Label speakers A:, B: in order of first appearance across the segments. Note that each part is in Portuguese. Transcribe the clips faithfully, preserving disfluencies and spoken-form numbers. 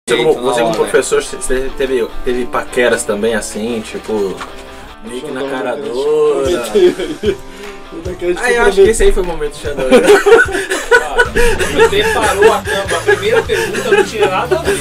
A: Você como, você como professor, você teve, teve paqueras também assim, tipo, meio que na cara dura. Ah, eu acho que esse aí foi o momento do Xandão.
B: Ele preparou a cama, a primeira pergunta não tinha nada a ver.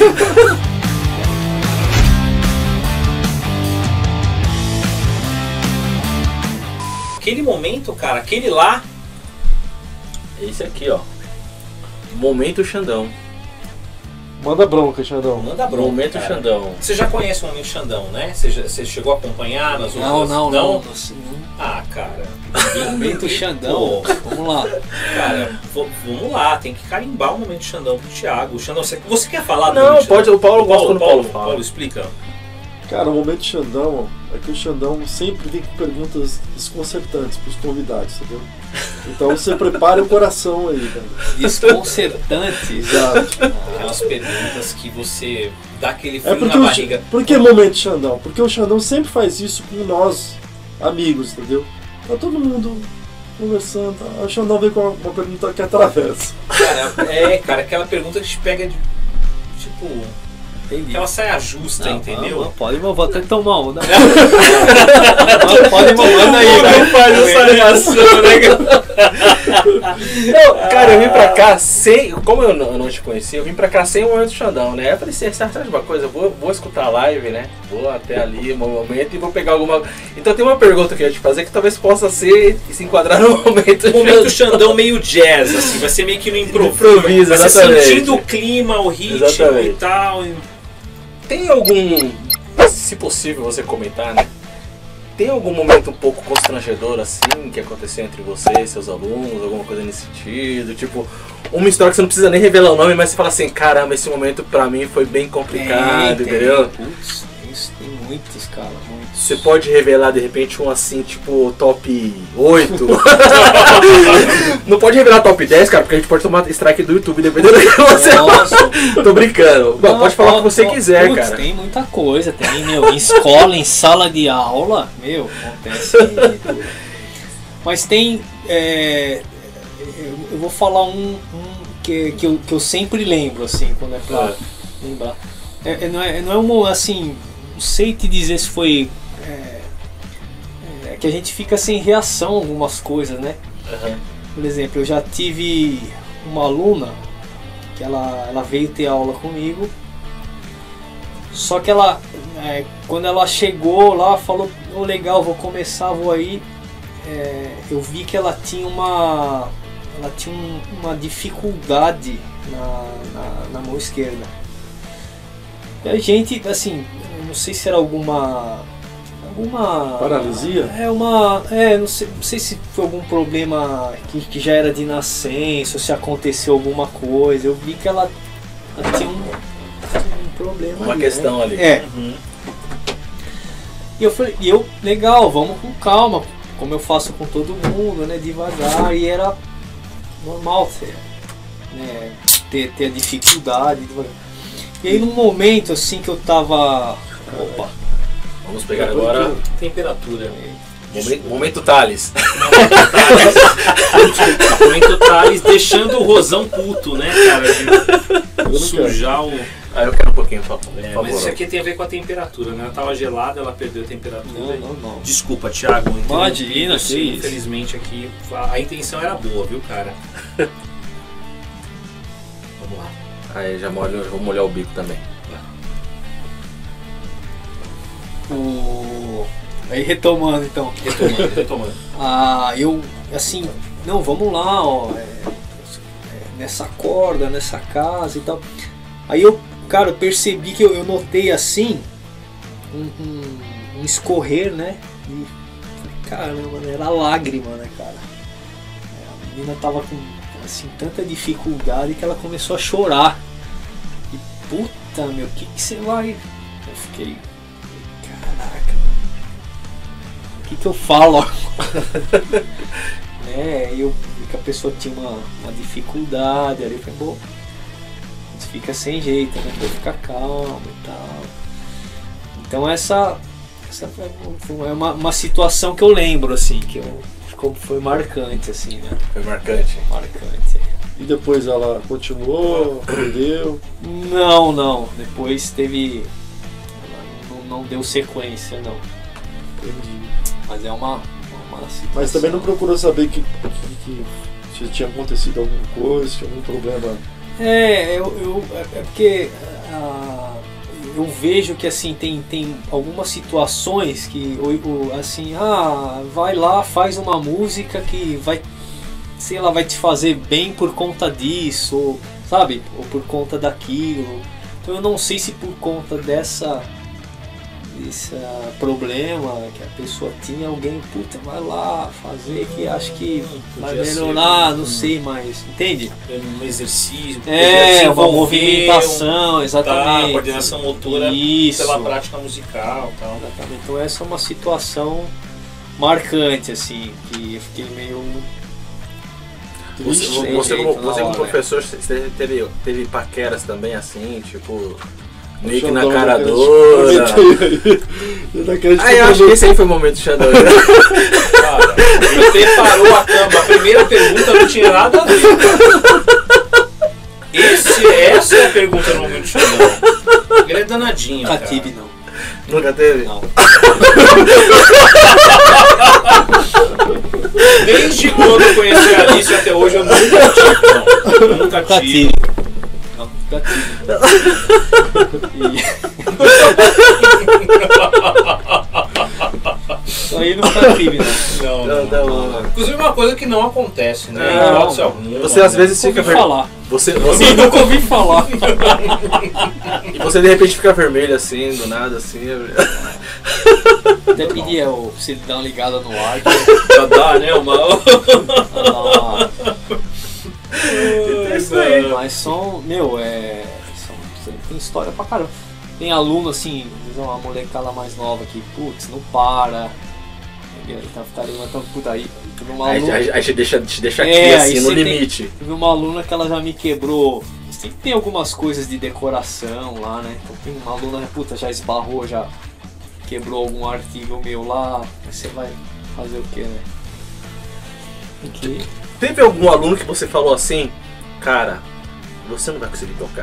B: Aquele momento, cara, aquele lá.
A: Esse aqui, ó. Momento Xandão.
C: Manda bronca, Xandão.
B: Manda bronca.
A: Momento
B: cara.
A: Xandão.
B: Você já conhece o Momento Xandão, né? Você, já, você chegou a acompanhar nas outras?
D: Não, não, não. não.
B: Ah, cara.
D: Momento Xandão. Vamos lá.
B: Cara, vamos lá. Tem que carimbar o Momento Xandão pro Thiago. O Xandão, você, você quer falar do
A: Não,
B: Momento
A: pode.
B: Xandão?
A: O Paulo gosta quando o Paulo,
B: Paulo
A: fala.
B: Paulo, explica.
C: Cara, o momento Xandão é que o Xandão sempre vem com perguntas desconcertantes pros convidados, entendeu? Então você prepare o coração aí, cara.
D: Desconcertantes?
C: Exato.
B: Aquelas perguntas que você dá aquele
C: É
B: frio
C: porque
B: na
C: o,
B: barriga.
C: por que momento Xandão? Porque o Xandão sempre faz isso com nós, amigos, entendeu? Tá todo mundo conversando, tá? O Xandão vem com uma, uma pergunta que atravessa.
B: Cara, é, cara, aquela pergunta que te pega de. Tipo.
D: Entendi.
B: Aquela saia justa,
D: Não,
B: entendeu?
D: Não, pode, mas vou até tomar onda. Pode, manda aí,
A: Não
D: velho.
A: faz essa reação, né, cara? Eu, cara, eu vim pra cá sem. Como eu não, eu não te conhecia, eu vim pra cá sem o momento Xandão, né? Eu falei assim, sabe de uma coisa? Eu vou, vou escutar a live, né? Vou até ali no momento e vou pegar alguma. Então tem uma pergunta que eu ia te fazer que talvez possa ser e se enquadrar no momento.
B: O Momento Xandão meio jazz, assim, vai ser meio que no improviso.
A: Improviso,
B: vai ser
A: exatamente.
B: sentindo o clima, o ritmo
A: Exatamente.
B: e tal. E...
A: Tem algum, se possível você comentar, né? Tem algum momento um pouco constrangedor assim que aconteceu entre você e seus alunos, alguma coisa nesse sentido? Tipo, uma história que você não precisa nem revelar o nome, mas você fala assim, caramba, esse momento pra mim foi bem complicado,
D: Tem,
A: entendeu?
D: tem. Putz, isso tem muitos, cara, muitos.
A: Você pode revelar de repente um assim, tipo, top oito? Não pode revelar top dez, cara, porque a gente pode tomar strike do YouTube dependendo do que você
D: Nossa.
A: Tô brincando. Bom,
D: Não,
A: pode falar o que
D: pode,
A: você
D: pode.
A: quiser,
D: Putz,
A: cara.
D: Tem muita coisa, tem, meu, em escola, em sala de aula, meu, acontece. Mas tem, é, eu, eu vou falar um, um que, que, eu, que eu sempre lembro, assim, quando é pra lembrar. É, é, não, é, não é uma, assim, não sei te dizer se foi, é, é, que a gente fica sem reação a algumas coisas, né?
A: Uhum.
D: Por exemplo, eu já tive uma aluna que ela, ela veio ter aula comigo, só que ela, é, quando ela chegou lá, falou, oh, legal, vou começar, vou aí, é, eu vi que ela tinha uma, ela tinha um, uma dificuldade na, na, na mão esquerda. E a gente, assim, eu não sei se era alguma... Alguma
C: Paralisia?
D: É uma. É, não sei, não sei se foi algum problema que, que já era de nascença, ou se aconteceu alguma coisa. Eu vi que ela, ela tinha um, um problema.
A: Uma
D: ali,
A: questão
D: né?
A: ali.
D: É.
A: Uhum.
D: E eu falei, e eu, legal, vamos com calma, como eu faço com todo mundo, né? Devagar. E era normal ter, né, ter, ter a dificuldade. Devagar. E aí num momento assim que eu tava. Opa!
A: Vamos pegar agora.
B: Temperatura.
A: Momento, momento Thales.
B: Momento Thales deixando o Rosão puto, né, cara? De sujar o.
A: Ah, eu quero um pouquinho, por favor.
B: É, mas isso aqui tem a ver com a temperatura, né? Ela tava gelada, ela perdeu a temperatura.
D: Não, não, não.
B: Desculpa, Thiago.
D: Imagina,
B: você,
D: que isso.
B: infelizmente aqui a, a intenção era boa, viu, cara? Vamos lá.
A: Aí já molho, vou molhar o bico também.
D: O... Aí retomando então.
B: Retomando, retomando.
D: Ah, eu assim, não, vamos lá, ó, é, é, nessa corda, nessa casa e tal. Aí eu, cara, eu percebi que eu, eu notei assim um, um, um escorrer, né? E caramba, né, era lágrima, né, cara? A menina tava com assim tanta dificuldade que ela começou a chorar. E puta, meu, o que que você vai? Eu fiquei, caraca, o que que eu falo? Né, eu vi que a pessoa tinha uma, uma dificuldade, ali eu falei, bom, a gente fica sem jeito, né, pra ficar calmo e tal. Então essa, essa foi uma, uma situação que eu lembro, assim, que eu, ficou, foi marcante, assim, né?
A: Foi marcante.
D: Marcante.
C: E depois ela continuou, aprendeu?
D: Não, não. Depois teve. Não, não deu sequência, não.
C: Entendi.
D: Mas é uma, uma situação.
C: Mas também não procurou saber que, que, que se tinha acontecido alguma coisa, se tinha algum problema.
D: É, eu, eu, é porque ah, eu vejo que assim tem, tem algumas situações que o, o, assim, ah, vai lá, faz uma música que vai, sei lá, vai te fazer bem por conta disso, ou, sabe, ou por conta daquilo. Então eu não sei se por conta dessa esse problema que a pessoa tinha, alguém, puta, vai lá fazer que acho que vai
B: Podia ser,
D: melhorar,
B: né?
D: não sei mais, entende?
B: Um exercício,
D: É, uma
B: desenvolver
D: movimentação,
B: um-
D: exatamente.
B: Tá, coordenação motora
D: Isso.
B: pela prática musical e tal.
D: Exatamente. Então essa é uma situação marcante, assim, que eu fiquei meio
A: Você,
D: triste,
A: você,
D: sem
A: você,
D: jeito
A: como,
D: na
A: você como
D: hora.
A: professor, você teve, teve paqueras também assim, tipo, meio que na
C: Xandão
A: cara
C: daqueles-
A: dura.
C: Daqueles
A: Ah, eu acho que esse aí foi o momento do Xandão. né?
B: Cara, ele preparou a cama. A primeira pergunta não tinha nada a ver. Esse, essa é a pergunta no momento do Xandão. Ele é danadinho,
D: Nunca
B: cara.
D: tive, não.
A: Nunca teve?
D: Não.
B: Desde quando eu conheci a Alice até hoje, eu nunca tive. Não, eu nunca
D: Nunca
B: tive.
D: tive. Não, nunca tive. E... Isso aí nunca tive, não.
B: Não,
A: Não,
B: não,
A: não,
B: não. Inclusive uma coisa que não acontece, né?
D: Não.
B: Em hipótese alguma,
A: Você às
B: né?
A: vezes
D: Nunca
A: fica
D: ouvi
A: ver...
D: falar.
A: Você,
D: Sim,
A: você,
D: nunca ouvi falar.
A: e você de repente fica vermelho assim, do nada assim.
D: Até pedi é, o- se ele dar uma ligada no ar.
B: Já dá, né? Uma...
D: Pra dar uma...
A: É isso aí.
D: Mas são, meu, é. São, tem história pra caramba. Tem aluno assim, às vezes uma molecada mais nova que, putz, não para. Ele tá, tá levantando puta aí. Teve uma
A: Aí,
D: aluna,
A: aí, aí te deixa, te deixa aqui
D: É,
A: assim,
D: aí
A: no
D: você tem-
A: limite.
D: teve uma aluna que ela já me quebrou. Sempre tem algumas coisas de decoração lá, né? Então tem uma aluna, puta, já esbarrou, já quebrou algum artigo meu lá. Aí você vai fazer o que, né? Ok.
A: Teve algum aluno que você falou assim, cara, você não vai conseguir tocar.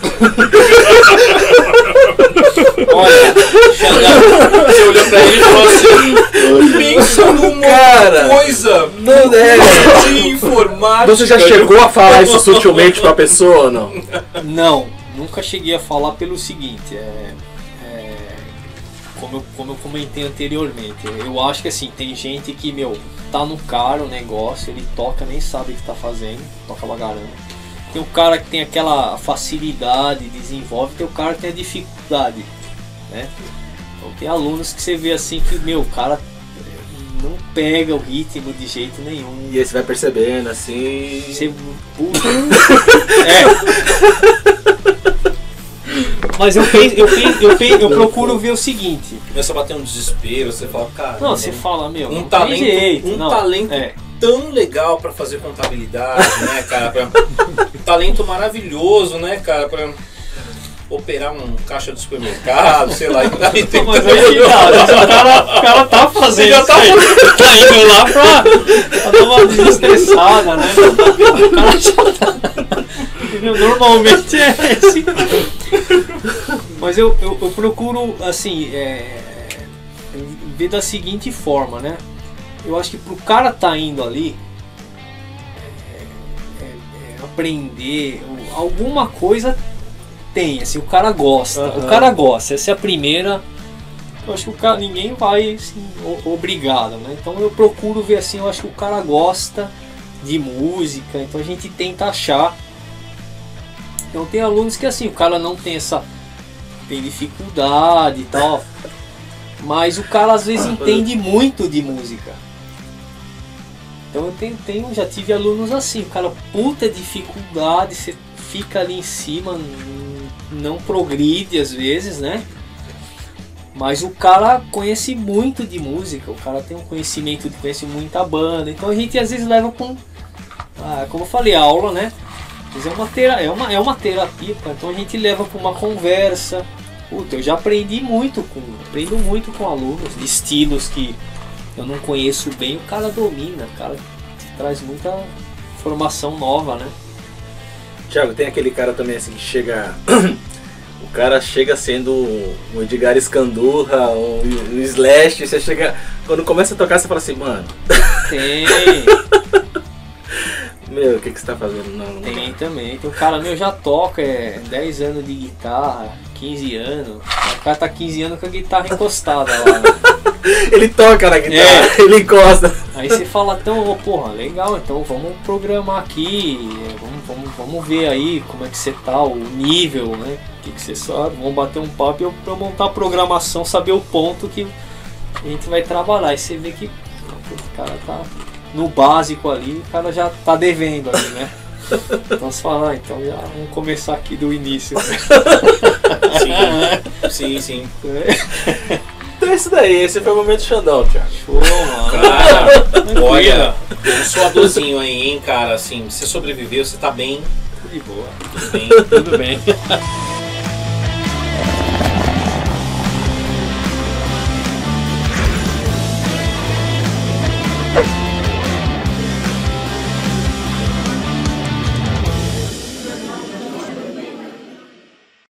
D: Olha, Xandão,
B: Você olhou pra ele e falou assim: pensa numa
A: Cara,
B: coisa
A: não é.
B: de informática.
A: Você já chegou a falar isso sutilmente pra pessoa ou não?
D: não, nunca cheguei a falar pelo seguinte, é, é, como, eu, como eu comentei anteriormente, eu acho que assim, tem gente que, meu, tá no cara o negócio, ele toca, nem sabe o que tá fazendo, toca bagarão. Tem o cara que tem aquela facilidade, desenvolve, tem o cara que tem a dificuldade, né? Então tem alunos que você vê assim que, meu, o cara não pega o ritmo de jeito nenhum.
A: E aí você vai percebendo assim.
D: Você... Puta. É. Mas eu penso, eu penso, eu penso, eu procuro ver o seguinte.
B: Começa a bater um desespero, você fala, cara.
D: Não, você fala, meu,
B: um
D: não
B: talento,
D: tem jeito.
B: um
D: não.
B: talento
D: É.
B: tão legal pra fazer contabilidade, né, cara? Pra- um talento maravilhoso, né, cara? Pra operar um caixa de supermercado, sei lá. E tá aí
D: Mas aí tá, o cara, o cara tá fazendo
B: Já tá
D: isso aí. Tá indo lá pra, pra dar uma desestressada, né? O cara já tá... Entendeu? Normalmente é assim. Mas eu, eu, eu procuro, assim, é, ver da seguinte forma, né? Eu acho que pro cara tá indo ali é, é, é, aprender ou alguma coisa tem, assim, o cara gosta,
C: Aham.
D: o cara gosta, essa é a primeira. Eu acho que o cara, ninguém vai assim, o- obrigado, né? Então eu procuro ver assim, eu acho que o cara gosta de música, então a gente tenta achar. Então tem alunos que assim, o cara não tem essa tem dificuldade e tal, mas o cara às vezes entende muito de música. Então eu tenho, tenho já tive alunos assim, o cara puta dificuldade, você fica ali em cima, n- não progride às vezes, né? Mas o cara conhece muito de música, o cara tem um conhecimento, conhece muita banda, então a gente às vezes leva para um, ah, como eu falei, a aula, né? Mas é uma, tera, é uma, é uma terapia, cara. Então a gente leva para uma conversa. Puta, eu já aprendi muito com, aprendo muito com alunos de estilos que eu não conheço bem, o cara domina, o cara traz muita informação nova, né?
A: Thiago, tem aquele cara também assim que chega. O cara chega sendo um Edgar Escandurra, um, um Slash, você chega. Quando começa a tocar, você fala assim, mano.
D: Tem,
A: Meu, o que, que você tá fazendo? Não, não
D: tem também. Tem um cara meu já toca, é dez anos de guitarra, quinze anos. O cara tá quinze anos com a guitarra encostada lá, né?
A: Ele toca na guitarra,
D: É.
A: ele encosta.
D: Aí você fala, então, ô, porra, legal, então vamos programar aqui, vamos, vamos, vamos ver aí como é que você tá, o nível, né? O que, que você sabe, vamos bater um papo e eu, pra eu montar a programação, saber o ponto que a gente vai trabalhar. Aí você vê que o cara tá no básico ali, o cara já tá devendo ali, né? Então você fala, ah, então já vamos começar aqui do início.
B: Sim, sim, sim.
A: Então é isso daí, esse foi o momento Xandão, Thiago.
D: Show, mano.
B: Cara, olha, um suadorzinho aí, hein, cara, assim, você sobreviveu, você tá bem,
D: De boa.
B: tudo bem.
D: Tudo bem.